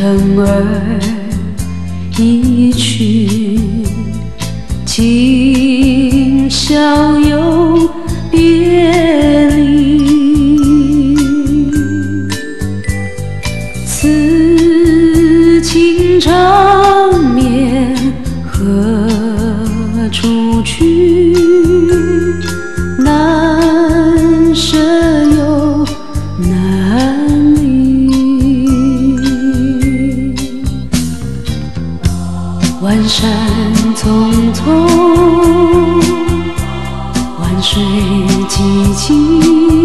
人儿已去，今宵又别离。此情长绵何处去？难舍又难离。万山匆匆，万水寂静，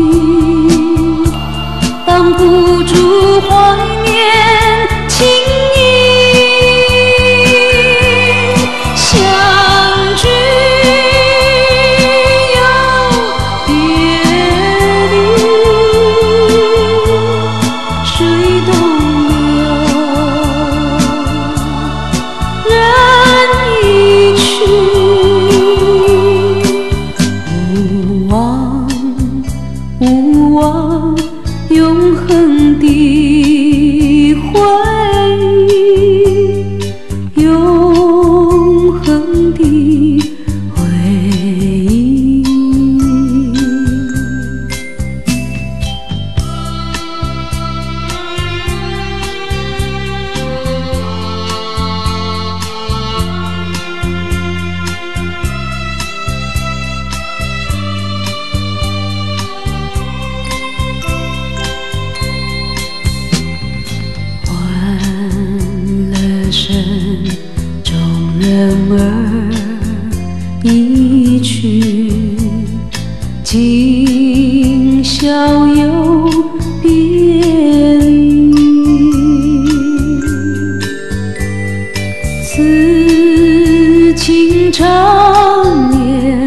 挡不住怀念情意。相聚又别离，水东流，人已去，无望无望永恒的回忆，永恒的回忆。身中人儿已去，今宵又别离。此情长绵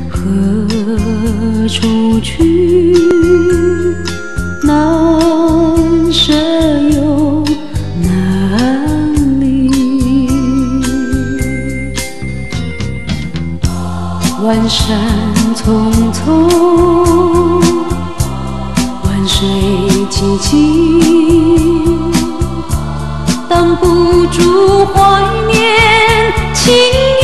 何处去？难舍又难离。万山匆匆，万水寂静，挡不住怀念情意。